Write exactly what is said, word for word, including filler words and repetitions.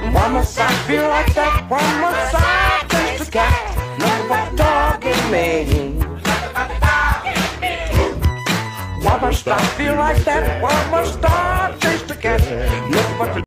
Why must I feel like that? Why must I taste the cat? Look what dog in me. Why must I feel like that? Why must I taste the cat? Look what the